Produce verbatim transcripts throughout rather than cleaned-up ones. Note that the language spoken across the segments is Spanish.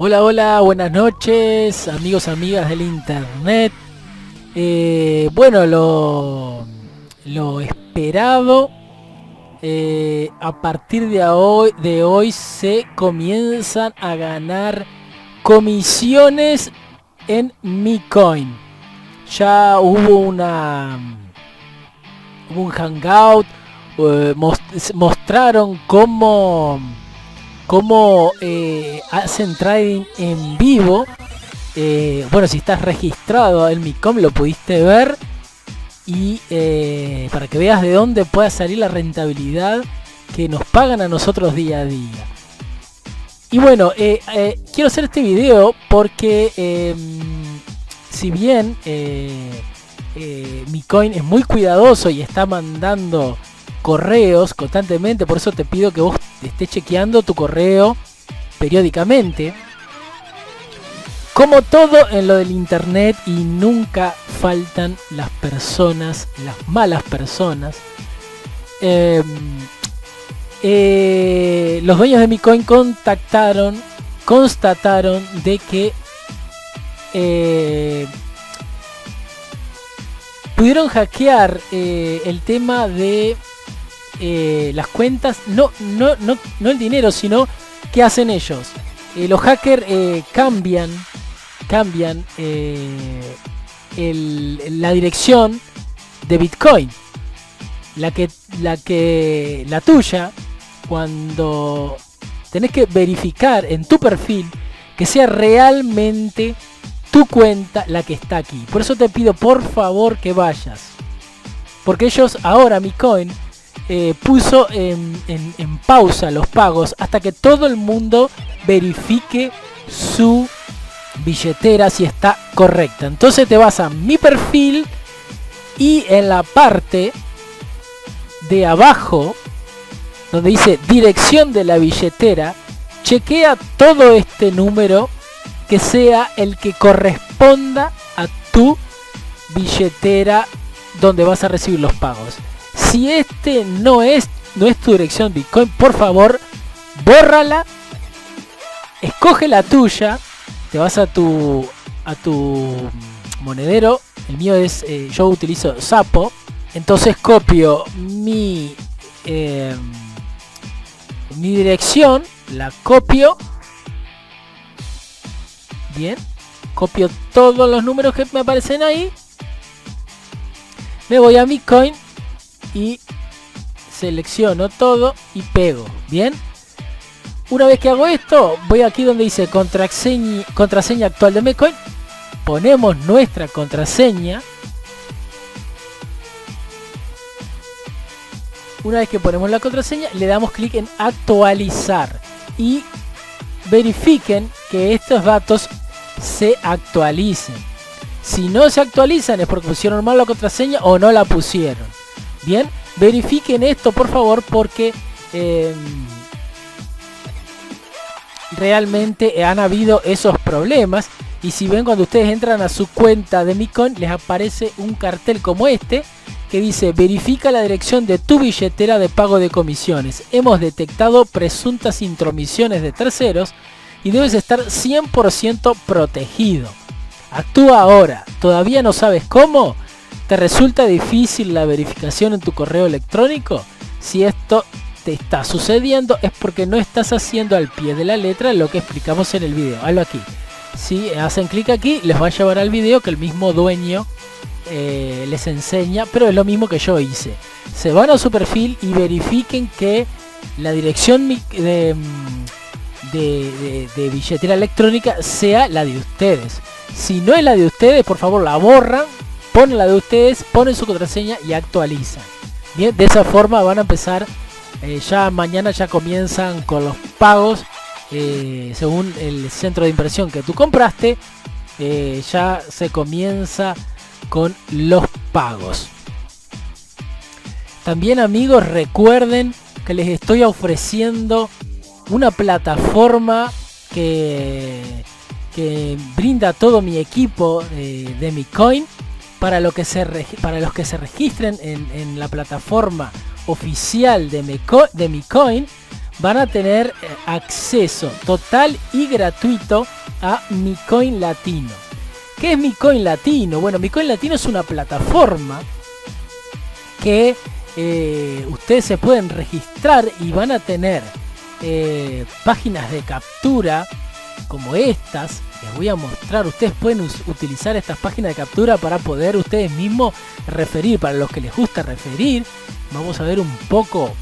Hola, hola, buenas noches, amigos, amigas del internet. Eh, bueno, lo, lo esperado. Eh, a partir de hoy, de hoy se comienzan a ganar comisiones en Micoin. Ya hubo una hubo un hangout, eh, most, mostraron cómo cómo eh, hacen trading en vivo. Eh, bueno, si estás registrado en Micoin lo pudiste ver. Y eh, para que veas de dónde puede salir la rentabilidad que nos pagan a nosotros día a día. Y bueno, eh, eh, quiero hacer este video porque eh, si bien eh, eh, Micoin es muy cuidadoso y está mandando correos constantemente, por eso te pido que vos estés chequeando tu correo periódicamente. Como todo en lo del internet, y nunca faltan las personas, las malas personas. Eh, eh, los dueños de Micoin contactaron, constataron de que eh, pudieron hackear eh, el tema de eh, las cuentas, no, no, no, no el dinero, sino ¿qué hacen ellos? Eh, los hackers eh, cambian cambian eh, el, la dirección de Bitcoin, la que la que la tuya, cuando tenés que verificar en tu perfil que sea realmente tu cuenta la que está aquí. Por eso te pido por favor que vayas, porque ellos ahora Micoin eh, puso en, en, en pausa los pagos hasta que todo el mundo verifique su billetera si está correcta. Entonces te vas a mi perfil y en la parte de abajo donde dice dirección de la billetera, chequea todo este número que sea el que corresponda a tu billetera donde vas a recibir los pagos. Si este no es no es tu dirección Bitcoin, por favor bórrala, escoge la tuya. Te vas a tu a tu monedero. El mío es, eh, yo utilizo Sapo. Entonces copio mi eh, mi dirección, la copio. Bien, copio todos los números que me aparecen ahí. Me voy a Micoin y selecciono todo y pego. Bien. Una vez que hago esto, voy aquí donde dice contraseña, contraseña actual de Micoin. Ponemos nuestra contraseña. Una vez que ponemos la contraseña, le damos clic en actualizar. Y verifiquen que estos datos se actualicen. Si no se actualizan es porque pusieron mal la contraseña o no la pusieron. Bien, verifiquen esto por favor porque... Eh, realmente han habido esos problemas. Y si ven, cuando ustedes entran a su cuenta de Micoin, les aparece un cartel como este que dice: verifica la dirección de tu billetera de pago de comisiones, hemos detectado presuntas intromisiones de terceros y debes estar cien por ciento protegido. Actúa ahora. ¿Todavía no sabes cómo? ¿Te resulta difícil la verificación en tu correo electrónico? Si esto te está sucediendo es porque no estás haciendo al pie de la letra lo que explicamos en el video. Hazlo aquí. Si hacen clic aquí, les va a llevar al video que el mismo dueño eh, les enseña, pero es lo mismo que yo hice. Se van a su perfil y verifiquen que la dirección de, de, de, de billetera electrónica sea la de ustedes. Si no es la de ustedes, por favor la borran, ponen la de ustedes, ponen su contraseña y actualizan. Bien, de esa forma van a empezar. Eh, ya mañana ya comienzan con los pagos eh, según el centro de inversión que tú compraste. Eh, ya se comienza con los pagos. También, amigos, recuerden que les estoy ofreciendo una plataforma que, que brinda todo mi equipo de, de Micoin para, lo que se, para los que se registren en, en la plataforma oficial de, Meco, de Micoin. van a tener eh, acceso total y gratuito a Mi Coin Latino. ¿Qué es Mi Coin Latino? Bueno, Mi Coin Latino es una plataforma que eh, ustedes se pueden registrar y van a tener eh, páginas de captura como estas. Les voy a mostrar, ustedes pueden utilizar estas páginas de captura para poder ustedes mismos referir, para los que les gusta referir. Vamos a ver un poco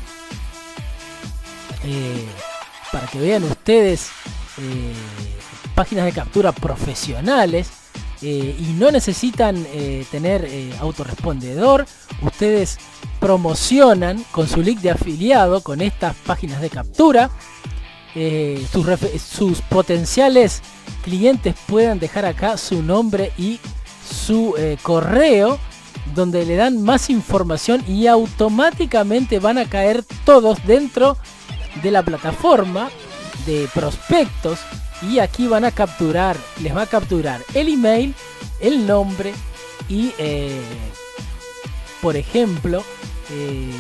eh, para que vean ustedes eh, páginas de captura profesionales. Eh, y no necesitan eh, tener eh, autorrespondedor. Ustedes promocionan con su link de afiliado con estas páginas de captura. Eh, sus, sus potenciales clientes puedan dejar acá su nombre y su eh, correo, donde le dan más información y automáticamente van a caer todos dentro de la plataforma de prospectos. Y aquí van a capturar, les va a capturar el email, el nombre y, eh, por ejemplo, eh,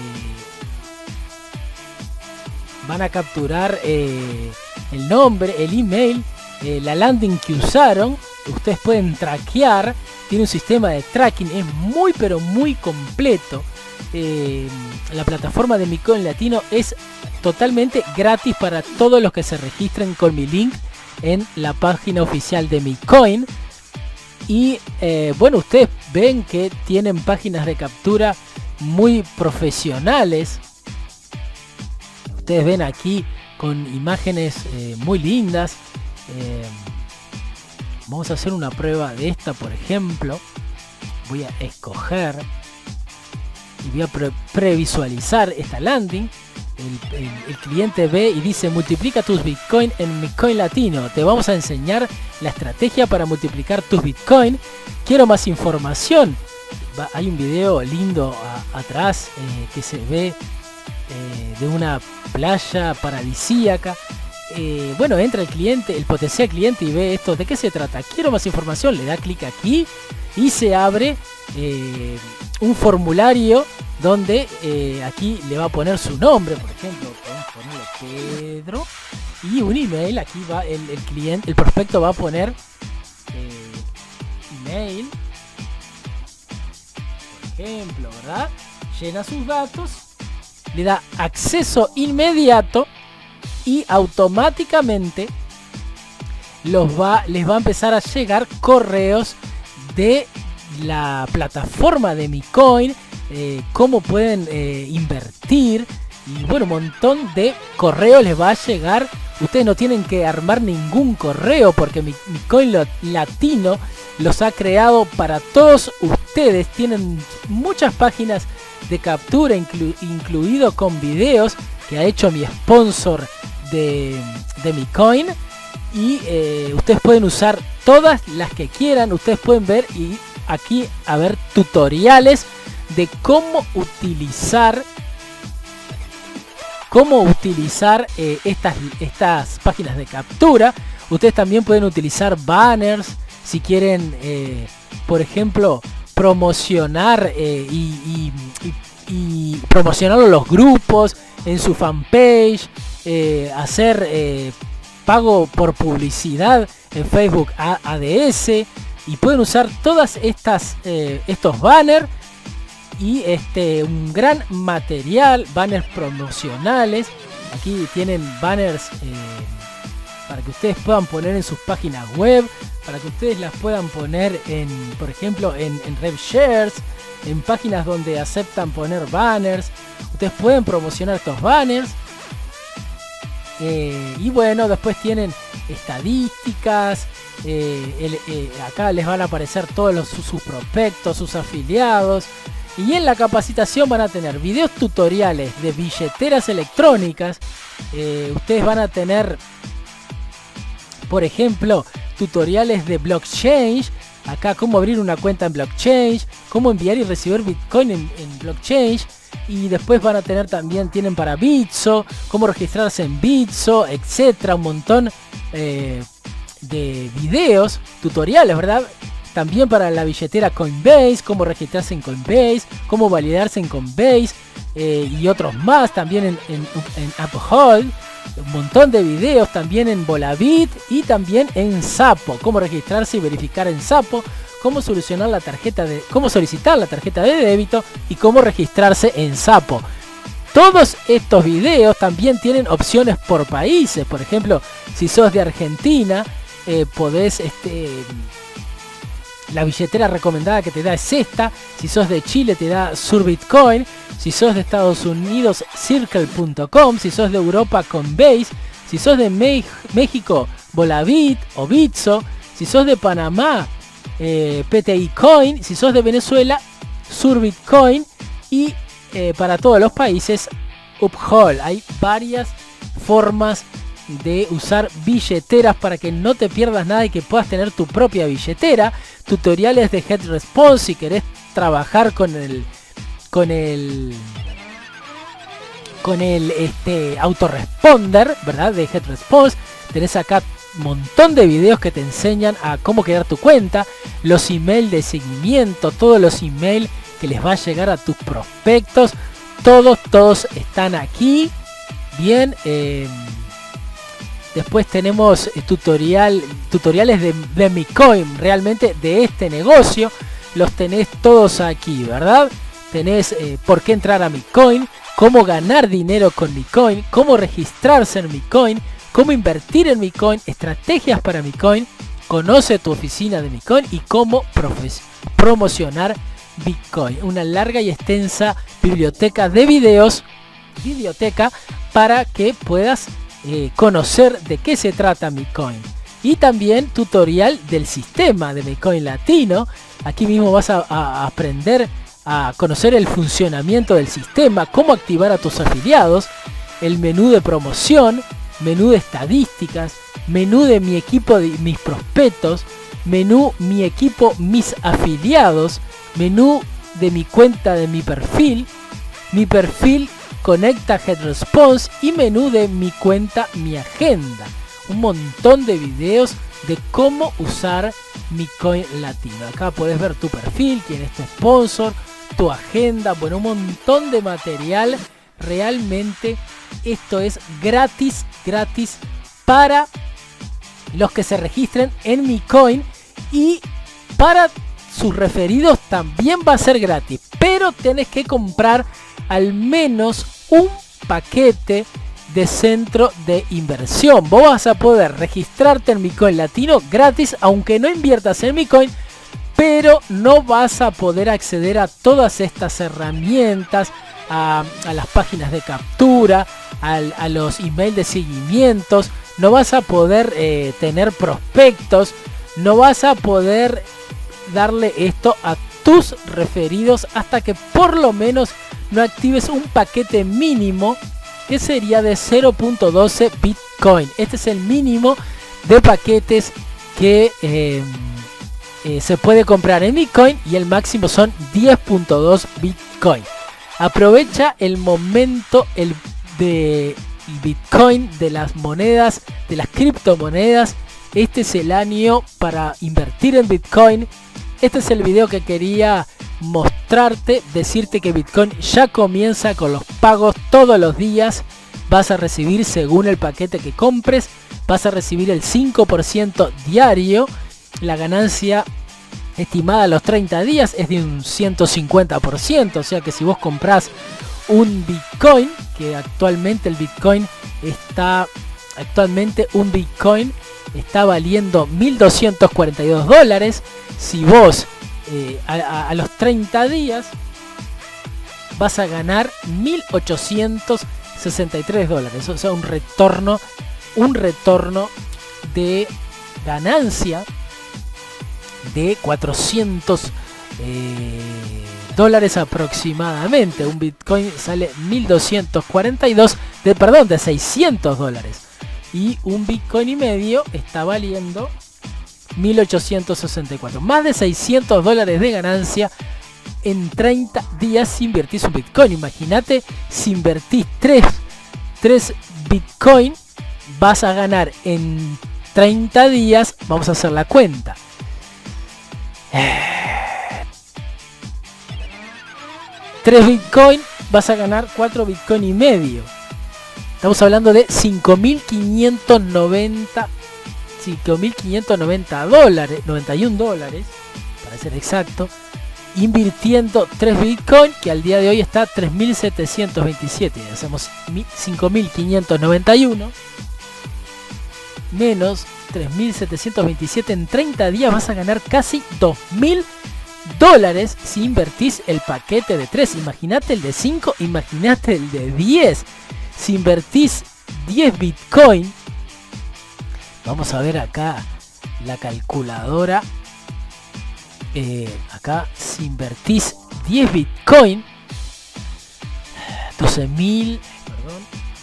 van a capturar eh, el nombre, el email, eh, la landing que usaron. Ustedes pueden traquear, tiene un sistema de tracking, es muy pero muy completo. Eh, la plataforma de Mi Coin Latino es totalmente gratis para todos los que se registren con mi link en la página oficial de Mi Coin. Y eh, bueno, ustedes ven que tienen páginas de captura muy profesionales. Ustedes ven aquí con imágenes eh, muy lindas. Eh, vamos a hacer una prueba de esta, por ejemplo. Voy a escoger y voy a pre previsualizar esta landing. El, el, el cliente ve y dice: multiplica tus Bitcoin en Mi Coin Latino. Te vamos a enseñar la estrategia para multiplicar tus Bitcoin. Quiero más información. Va, hay un video lindo a, atrás eh, que se ve eh, de una playa paradisíaca. Eh, bueno, entra el cliente, el potencial cliente, y ve esto. ¿De qué se trata? Quiero más información. Le da clic aquí y se abre eh, un formulario donde eh, aquí le va a poner su nombre, por ejemplo, podemos ponerle Pedro, y un email. Aquí va el, el cliente, el prospecto va a poner eh, email, por ejemplo, ¿verdad? Llena sus datos, le da acceso inmediato y automáticamente los va, les va a empezar a llegar correos de la plataforma de Mi Coin, eh, cómo pueden eh, invertir, y bueno, un montón de correos les va a llegar. Ustedes no tienen que armar ningún correo porque Mi, Mi Coin Latino los ha creado para todos ustedes. Tienen muchas páginas de captura, inclu, incluido con videos que ha hecho mi sponsor de, de Mi Coin. Y eh, ustedes pueden usar todas las que quieran. Ustedes pueden ver y aquí a ver tutoriales de cómo utilizar cómo utilizar eh, estas, estas páginas de captura. Ustedes también pueden utilizar banners si quieren, eh, por ejemplo, promocionar eh, y, y, y, y promocionarlo en los grupos, en su fanpage, eh, hacer eh, pago por publicidad en Facebook A D S, y pueden usar todas estas eh, estos banners y este un gran material, banners promocionales. Aquí tienen banners eh, para que ustedes puedan poner en sus páginas web, para que ustedes las puedan poner en, por ejemplo, en, en RevShares, en páginas donde aceptan poner banners. Ustedes pueden promocionar estos banners. Eh, y bueno, después tienen estadísticas. Eh, el, eh, acá les van a aparecer todos los, sus, sus prospectos, sus afiliados. Y en la capacitación van a tener videos tutoriales de billeteras electrónicas. Eh, ustedes van a tener, por ejemplo, tutoriales de blockchain. Acá cómo abrir una cuenta en blockchain, cómo enviar y recibir Bitcoin en, en blockchain. Y después van a tener también, tienen para Bitso, cómo registrarse en Bitso, etcétera. Un montón eh, de videos, tutoriales, ¿verdad? También para la billetera Coinbase, cómo registrarse en Coinbase, cómo validarse en Coinbase. eh, y otros más, también en, en, en Uphold, un montón de videos también en Volabit y también en Sapo, cómo registrarse y verificar en Sapo, cómo solucionar la tarjeta de, cómo solicitar la tarjeta de débito y cómo registrarse en Sapo. Todos estos videos también tienen opciones por países. Por ejemplo, si sos de Argentina, eh, podés, este, la billetera recomendada que te da es esta. Si sos de Chile te da Surbitcoin. Si sos de Estados Unidos, Circle punto com. Si sos de Europa, Coinbase. Si sos de Me México, Volabit o Bitso. Si sos de Panamá, eh, P T I Coin. Si sos de Venezuela, Surbitcoin. Y Eh, para todos los países, Uphold. Hay varias formas de usar billeteras para que no te pierdas nada y que puedas tener tu propia billetera. Tutoriales de GetResponse si querés trabajar con el con el con el este autoresponder, ¿verdad? De GetResponse. Tenés acá un montón de videos que te enseñan a cómo crear tu cuenta, los emails de seguimiento, todos los emails que les va a llegar a tus prospectos, todos, todos están aquí. Bien, eh, después tenemos tutorial, tutoriales de, de Micoin, realmente de este negocio, los tenés todos aquí, ¿verdad? Tenés eh, por qué entrar a Micoin, cómo ganar dinero con Micoin, cómo registrarse en Micoin, cómo invertir en Micoin, estrategias para Micoin, conoce tu oficina de Micoin y cómo promocionar Bitcoin. Una larga y extensa biblioteca de videos, biblioteca para que puedas eh, conocer de qué se trata Micoin. Y también tutorial del sistema de Micoin Latino. Aquí mismo vas a, a aprender a conocer el funcionamiento del sistema, cómo activar a tus afiliados, el menú de promoción, menú de estadísticas, menú de mi equipo de mis prospectos, menú mi equipo mis afiliados, menú de mi cuenta de mi perfil, mi perfil conecta GetResponse y menú de mi cuenta mi agenda. Un montón de videos de cómo usar Micoin Latino. Acá puedes ver tu perfil, quién es tu sponsor, tu agenda, bueno, un montón de material. Realmente esto es gratis, gratis para los que se registren en Micoin, y para sus referidos también va a ser gratis, pero tenés que comprar al menos un paquete de centro de inversión. Vos vas a poder registrarte en Micoin Latino gratis, aunque no inviertas en Micoin, pero no vas a poder acceder a todas estas herramientas, a, a las páginas de captura, a, a los emails de seguimientos, no vas a poder eh, tener prospectos, no vas a poder darle esto a tus referidos hasta que por lo menos no actives un paquete mínimo que sería de cero punto doce Bitcoin. Este es el mínimo de paquetes que eh, eh, se puede comprar en Bitcoin, y el máximo son diez punto dos Bitcoin. Aprovecha el momento el de Bitcoin, de las monedas, de las criptomonedas. Este es el año para invertir en Bitcoin. Este es el video que quería mostrarte, decirte que Bitcoin ya comienza con los pagos todos los días. Vas a recibir, según el paquete que compres, vas a recibir el cinco por ciento diario. La ganancia estimada a los treinta días es de un ciento cincuenta por ciento. O sea que si vos comprás un Bitcoin, que actualmente el Bitcoin está, actualmente un Bitcoin está valiendo mil doscientos cuarenta y dos dólares. Si vos eh, a, a, a los treinta días vas a ganar mil ochocientos sesenta y tres dólares. O sea, un retorno, un retorno de ganancia de cuatrocientos eh, dólares aproximadamente. Un Bitcoin sale mil doscientos cuarenta y dos, de, perdón, de seiscientos dólares. Y un Bitcoin y medio está valiendo mil ochocientos sesenta y cuatro. Más de seiscientos dólares de ganancia en treinta días si invertís un Bitcoin. Imagínate, si invertís tres Bitcoin, vas a ganar en treinta días. Vamos a hacer la cuenta. tres Bitcoin vas a ganar cuatro Bitcoin y medio. Estamos hablando de cinco mil quinientos noventa dólares, noventa y un dólares, para ser exacto, invirtiendo tres Bitcoin, que al día de hoy está a tres mil setecientos veintisiete. Y hacemos cinco mil quinientos noventa y uno menos tres mil setecientos veintisiete. En treinta días vas a ganar casi dos mil dólares si invertís el paquete de tres. Imagínate el de cinco, imagínate el de diez. Si invertís diez Bitcoin, vamos a ver acá la calculadora. Eh, acá si invertís diez Bitcoin, doce mil, perdón,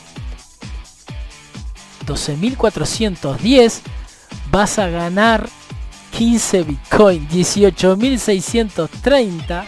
doce mil cuatrocientos diez, vas a ganar quince Bitcoin, dieciocho mil seiscientos treinta.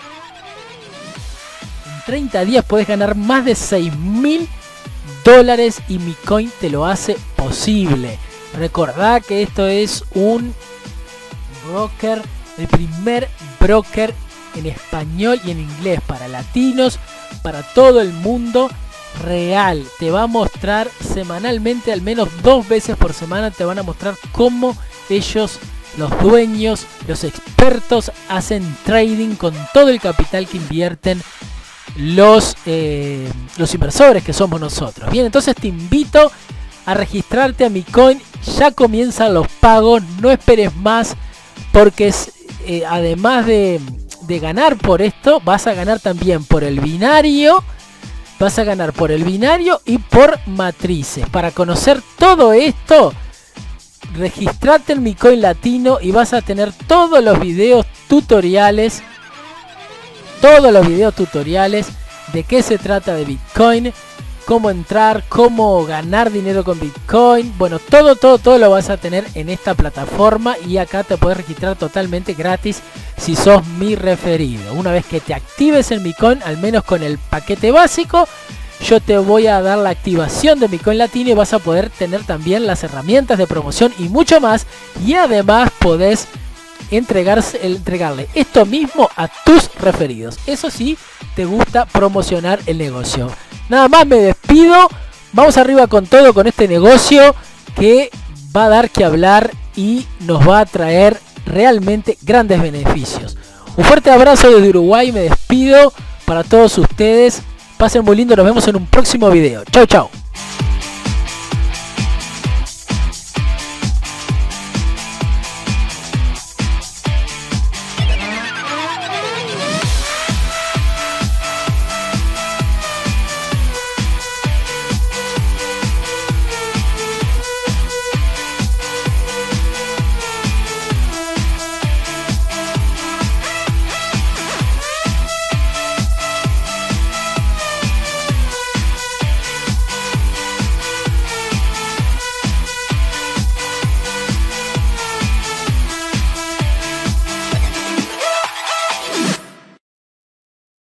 En treinta días podés ganar más de seis mil dólares y Micoin te lo hace posible. Recordá que esto es un broker, el primer broker en español y en inglés para latinos, para todo el mundo, real. Te va a mostrar semanalmente, al menos dos veces por semana, te van a mostrar cómo ellos, los dueños, los expertos, hacen trading con todo el capital que invierten los, eh, los inversores que somos nosotros. Bien, entonces te invito a registrarte a Micoin. Ya comienzan los pagos, no esperes más, porque es, eh, además de, de ganar por esto, vas a ganar también por el binario, vas a ganar por el binario y por matrices. Para conocer todo esto, registrate en Micoin Latino y vas a tener todos los videos tutoriales, todos los videos tutoriales de qué se trata de Bitcoin, cómo entrar, cómo ganar dinero con Bitcoin. Bueno, todo, todo, todo lo vas a tener en esta plataforma y acá te puedes registrar totalmente gratis si sos mi referido. Una vez que te actives en Micoin, al menos con el paquete básico, yo te voy a dar la activación de Micoin Latino y vas a poder tener también las herramientas de promoción y mucho más. Y además podés entregarse, entregarle esto mismo a tus referidos. Eso sí, te gusta promocionar el negocio. Nada más, me despido. Vamos arriba con todo con este negocio que va a dar que hablar y nos va a traer realmente grandes beneficios. Un fuerte abrazo desde Uruguay. Me despido para todos ustedes. Pasen muy lindo. Nos vemos en un próximo video. Chau, chau.